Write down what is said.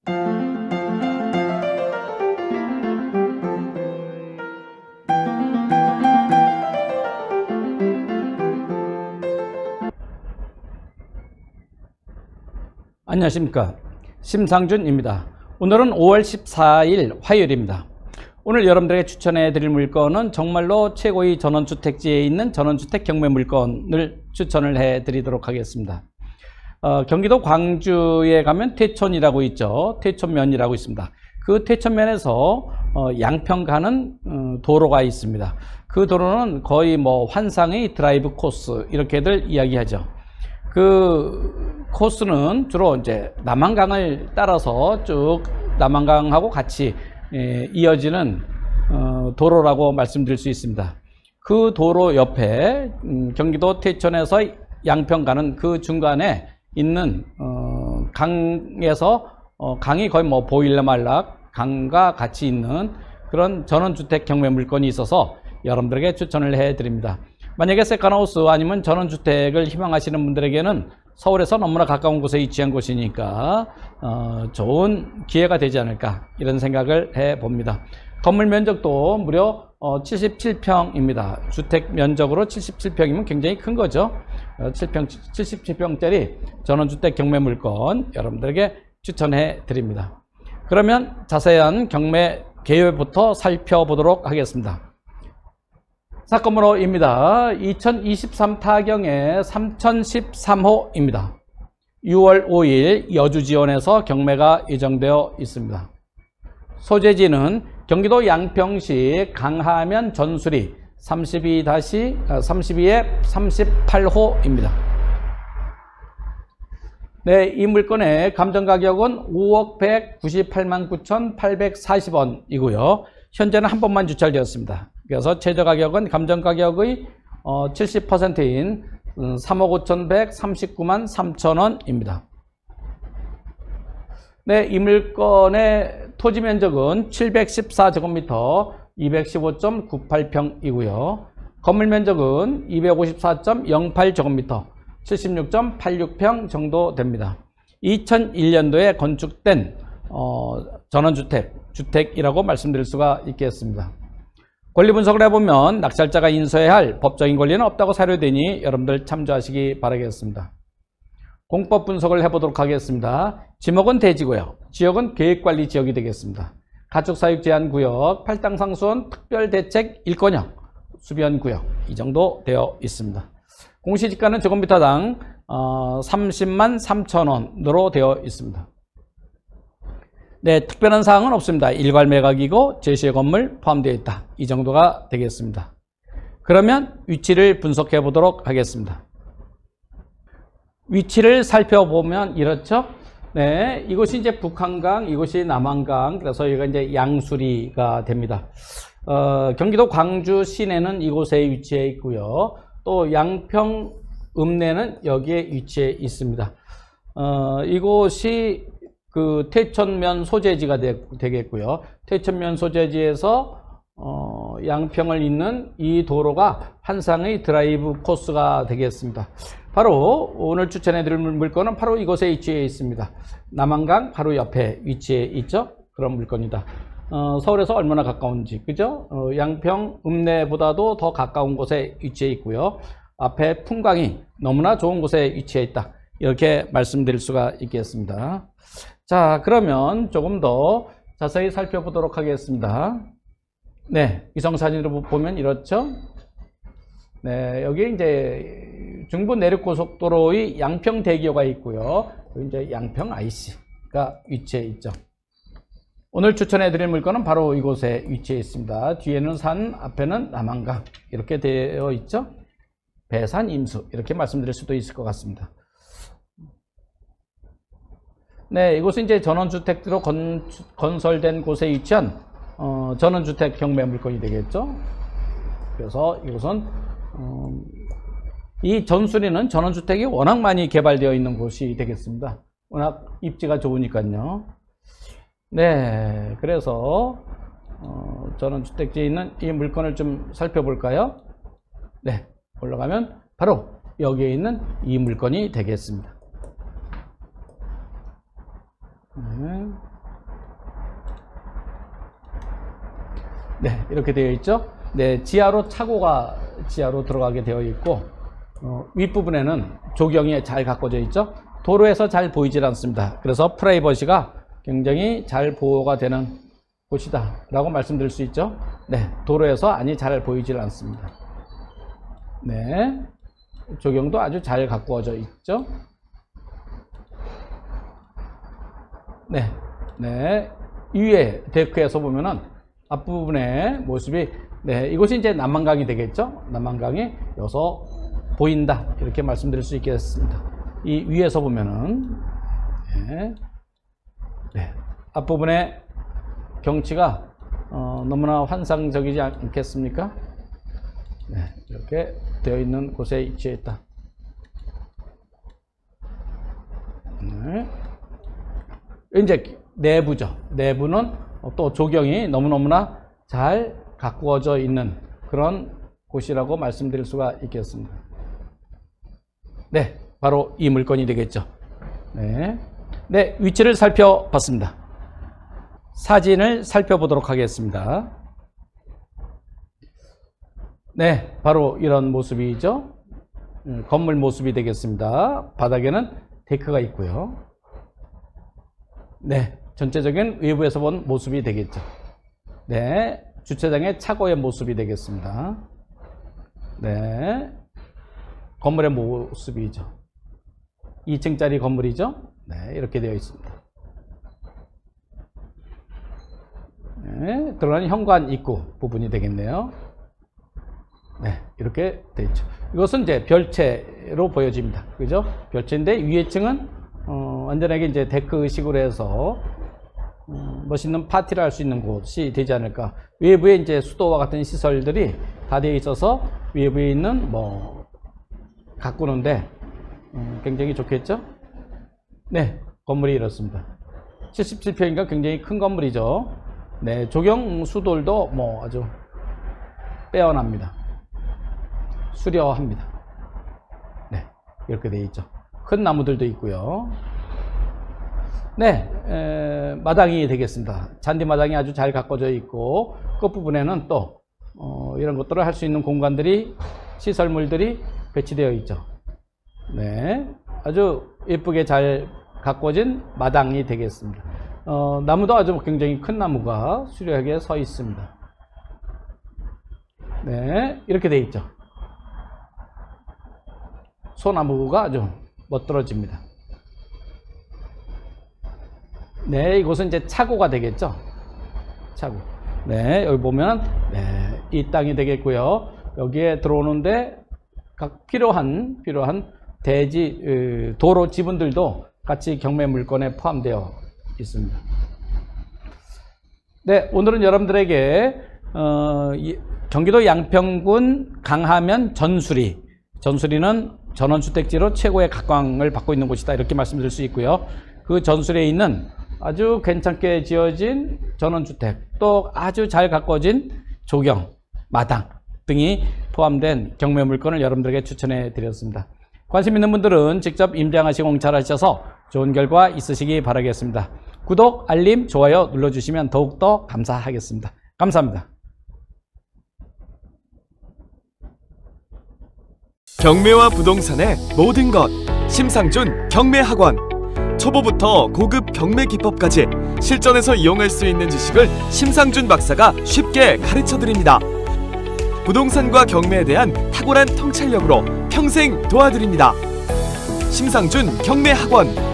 안녕하십니까, 심상준입니다. 오늘은 5월 14일 화요일입니다. 오늘 여러분들에게 추천해 드릴 물건은 정말로 최고의 전원주택지에 있는 전원주택 경매 물건을 추천을 해 드리도록 하겠습니다. 경기도 광주에 가면 태촌이라고 있죠. 태촌면이라고 있습니다. 그 태촌면에서 양평 가는 도로가 있습니다. 그 도로는 거의 뭐 환상의 드라이브 코스 이렇게들 이야기하죠. 그 코스는 주로 이제 남한강을 따라서 쭉 남한강하고 같이 이어지는 도로라고 말씀드릴 수 있습니다. 그 도로 옆에 경기도 태촌에서 양평 가는 그 중간에 있는 강에서 강이 거의 뭐 보일러 말락 강과 같이 있는 그런 전원주택 경매 물건이 있어서 여러분들에게 추천을 해 드립니다. 만약에 세컨하우스 아니면 전원주택을 희망하시는 분들에게는 서울에서 너무나 가까운 곳에 위치한 곳이니까 좋은 기회가 되지 않을까 이런 생각을 해 봅니다. 건물 면적도 무려 77평입니다. 주택 면적으로 77평이면 굉장히 큰 거죠. 77평짜리 전원주택 경매 물건 여러분들에게 추천해 드립니다. 그러면 자세한 경매 개요부터 살펴보도록 하겠습니다. 사건번호입니다. 2023 타경의 3013호입니다. 6월 5일 여주지원에서 경매가 예정되어 있습니다. 소재지는 경기도 양평시 강하면 전수리 32-38호입니다. 네, 이 물건의 감정가격은 5억 198만 9,840원이고요. 현재는 한 번만 유찰되었습니다. 그래서 최저가격은 감정가격의 70%인 3억 5,139만 3천원입니다. 네, 이 물건의 토지 면적은 714제곱미터 215.98평이고요. 건물 면적은 254.08제곱미터 76.86평 정도 됩니다. 2001년도에 건축된 전원주택이라고 말씀드릴 수가 있겠습니다. 권리 분석을 해보면 낙찰자가 인수해야 할 법적인 권리는 없다고 사료되니 여러분들 참조하시기 바라겠습니다. 공법 분석을 해보도록 하겠습니다. 지목은 대지구역, 지역은 계획관리지역이 되겠습니다. 가축사육제한구역, 팔당상수원 특별대책 1권역, 수변구역 이 정도 되어 있습니다. 공시지가는 제곱미터당 30만 3천원으로 되어 있습니다. 네, 특별한 사항은 없습니다. 일괄 매각이고 제시의 건물 포함되어 있다. 이 정도가 되겠습니다. 그러면 위치를 분석해 보도록 하겠습니다. 위치를 살펴보면 이렇죠. 네, 이곳이 이제 북한강, 이곳이 남한강, 그래서 여기가 이제 양수리가 됩니다. 경기도 광주 시내는 이곳에 위치해 있고요. 또 양평 읍내는 여기에 위치해 있습니다. 이곳이 그 태촌면 소재지가 되겠고요. 태촌면 소재지에서 양평을 잇는 이 도로가 환상의 드라이브 코스가 되겠습니다. 바로 오늘 추천해 드릴 물건은 바로 이곳에 위치해 있습니다. 남한강 바로 옆에 위치해 있죠. 그런 물건이다. 서울에서 얼마나 가까운지, 그죠? 양평 읍내보다도 더 가까운 곳에 위치해 있고요. 앞에 풍광이 너무나 좋은 곳에 위치해 있다. 이렇게 말씀드릴 수가 있겠습니다. 자, 그러면 조금 더 자세히 살펴보도록 하겠습니다. 네, 위성사진으로 보면 이렇죠. 네, 여기 이제 중부 내륙고속도로의 양평 대교가 있고요. 여기 이제 양평 IC가 위치해 있죠. 오늘 추천해 드릴 물건은 바로 이곳에 위치해 있습니다. 뒤에는 산, 앞에는 남한강 이렇게 되어 있죠. 배산, 임수 이렇게 말씀드릴 수도 있을 것 같습니다. 네, 이곳은 이제 전원주택으로 건설된 곳에 위치한 전원주택 경매 물건이 되겠죠. 그래서 이곳은 이 전수리는 전원주택이 워낙 많이 개발되어 있는 곳이 되겠습니다. 워낙 입지가 좋으니까요. 네, 그래서 전원주택지에 있는 이 물건을 좀 살펴볼까요? 네, 올라가면 바로 여기에 있는 이 물건이 되겠습니다. 네. 네, 이렇게 되어 있죠. 네, 지하로 차고가 지하로 들어가게 되어 있고, 윗부분에는 조경이 잘 가꿔져 있죠. 도로에서 잘 보이질 않습니다. 그래서 프라이버시가 굉장히 잘 보호가 되는 곳이다 라고 말씀드릴 수 있죠. 네, 도로에서 안이 잘 보이질 않습니다. 네, 조경도 아주 잘 가꾸어져 있죠. 네, 네, 위에 데크에서 보면은 앞부분의 모습이, 네, 이곳이 이제 남한강이 되겠죠. 남한강이 여기서 보인다 이렇게 말씀드릴 수 있겠습니다. 이 위에서 보면은, 네, 네, 앞부분의 경치가 너무나 환상적이지 않겠습니까? 네, 이렇게 되어 있는 곳에 위치해 있다. 네. 이제 내부죠. 내부는 또 조경이 너무너무나 잘 가꾸어져 있는 그런 곳이라고 말씀드릴 수가 있겠습니다. 네, 바로 이 물건이 되겠죠. 네, 네, 위치를 살펴봤습니다. 사진을 살펴보도록 하겠습니다. 네, 바로 이런 모습이죠. 건물 모습이 되겠습니다. 바닥에는 데크가 있고요. 네, 전체적인 외부에서 본 모습이 되겠죠. 네, 주차장의 차고의 모습이 되겠습니다. 네, 건물의 모습이죠. 2층짜리 건물이죠. 네, 이렇게 되어 있습니다. 네, 들어가는 현관 입구 부분이 되겠네요. 네, 이렇게 되어 있죠. 이것은 이제 별채로 보여집니다. 그죠? 별채인데 위에 층은 완전하게 이제 데크식으로 해서 멋있는 파티를 할 수 있는 곳이 되지 않을까. 외부에 이제 수도와 같은 시설들이 다 되어 있어서 외부에 있는 가꾸는데 굉장히 좋겠죠? 네, 건물이 이렇습니다. 77평인가 굉장히 큰 건물이죠. 네, 조경 수돌도 아주 빼어납니다. 수려합니다. 네, 이렇게 되어 있죠. 큰 나무들도 있고요. 네, 마당이 되겠습니다. 잔디마당이 아주 잘 가꿔져 있고 끝부분에는 또 이런 것들을 할 수 있는 공간들이, 시설물들이 배치되어 있죠. 네, 아주 예쁘게 잘 가꿔진 마당이 되겠습니다. 나무도 아주 굉장히 큰 나무가 수려하게 서 있습니다. 네, 이렇게 되어 있죠. 소나무가 아주 멋들어집니다. 네, 이곳은 이제 차고가 되겠죠. 차고. 네, 여기 보면, 네, 이 땅이 되겠고요. 여기에 들어오는데 각 필요한 대지, 도로 지분들도 같이 경매 물건에 포함되어 있습니다. 네, 오늘은 여러분들에게 경기도 양평군 강하면 전수리는 전원주택지로 최고의 각광을 받고 있는 곳이다 이렇게 말씀드릴 수 있고요. 그 전술에 있는 아주 괜찮게 지어진 전원주택, 또 아주 잘 가꿔진 조경, 마당 등이 포함된 경매 물건을 여러분들에게 추천해 드렸습니다. 관심 있는 분들은 직접 임장하시고 공찰하셔서 좋은 결과 있으시기 바라겠습니다. 구독, 알림, 좋아요 눌러주시면 더욱더 감사하겠습니다. 감사합니다. 경매와 부동산의 모든 것, 심상준 경매학원. 초보부터 고급 경매 기법까지 실전에서 이용할 수 있는 지식을 심상준 박사가 쉽게 가르쳐드립니다. 부동산과 경매에 대한 탁월한 통찰력으로 평생 도와드립니다. 심상준 경매학원.